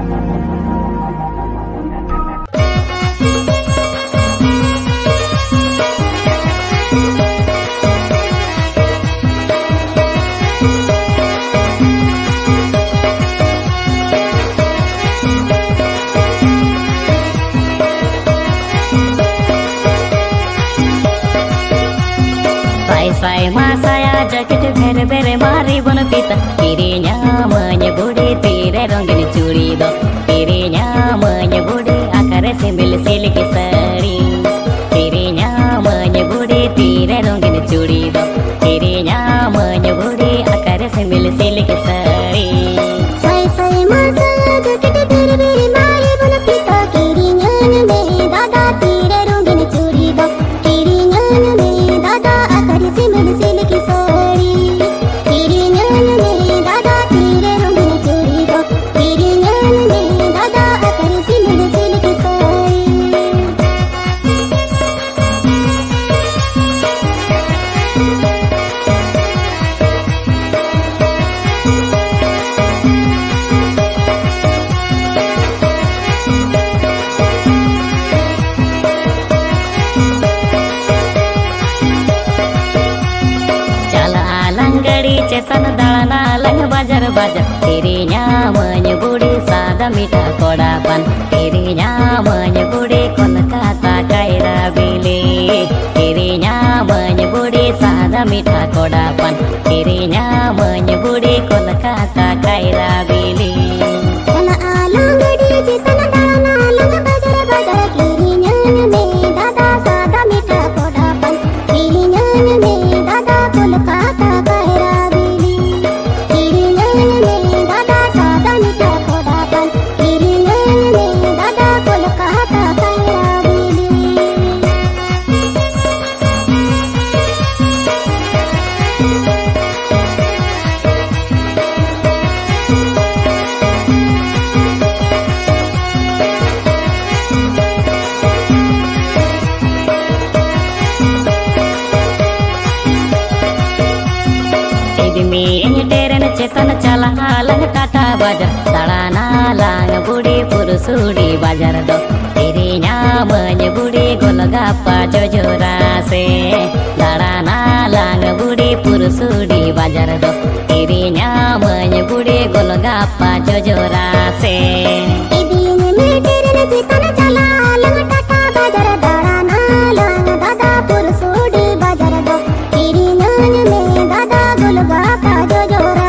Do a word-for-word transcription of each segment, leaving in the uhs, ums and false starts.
Sai masaya jaket bere bere mari bon pita kirinya menyebudi tire rongin curi do kirinya menyebudi akare simbil silik sari kirinya menyebudi tire rongin curi do kirinya menyebudi akare simbil silik sari sai sai masaya jaket bere bere mari bon pita kirinya me dada tire rongin curi do kirinya me dada akare simbil silik sari kirinya me dada tire rongin curi do kirinya me dada akare simbil silik sari cetan dalana lang bajar bajar kirinya menyebudi sada mita kodapan kirinya menyebudi Kolkata kaira bili kirinya menyebudi sada mita kodapan kirinya menyebudi Kolkata kaira bili Dala alang gadi cetan dalana lang bajar bajar kirinya me dada sada mita kodapan kirinya me dada Kolkata kaira cetan cala lang tata bajar dalana lang budi purusudi bajar do kirinya menyebudi Golgappa jojorase dalana lang budi purusudi bajar do kirinya menyebudi Golgappa jojorase idin meter cetan cala lang tata bajar dalana lang dada purusudi bajar do kirinya me dada Golgappa jojorase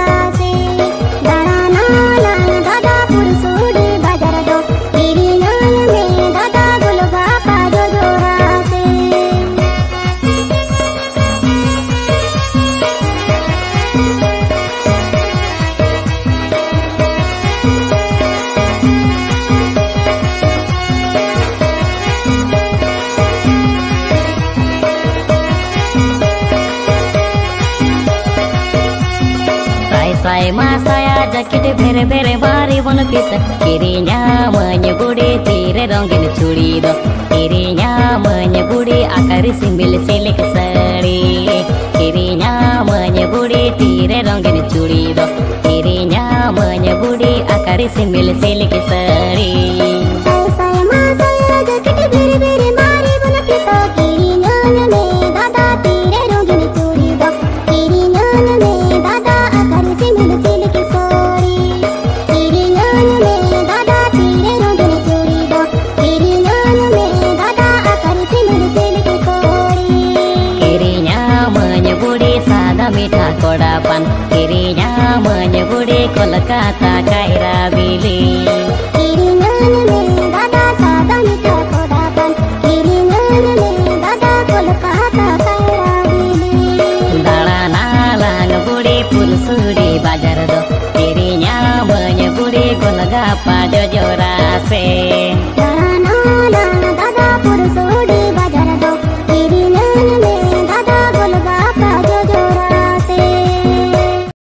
Sai masaya jaket bere bere mari bon pita kirinya menyebudi tire rongin curi do kirinya menyebudi akari simbil silik sari kirinya menyebudi tire rongin curi do kirinya menyebudi akari simbil silik sari sai sai masaya jaket bere bere mari bon pita kirinya me dada tire rongin curi do kirinya me dada akari simbil silik sari kirinya me dada tire rongin curi do kirinya me dada akari simbil silik sari kirinya menyebudi sada mita kodapan kirinya menyebudi Kolkata kaira bili kirinya me dada sada mita kodapan kirinya me dada Kolkata kaira bili dalana lang budi purusudi bajar do kirinya menyebudi Golgappa jojorase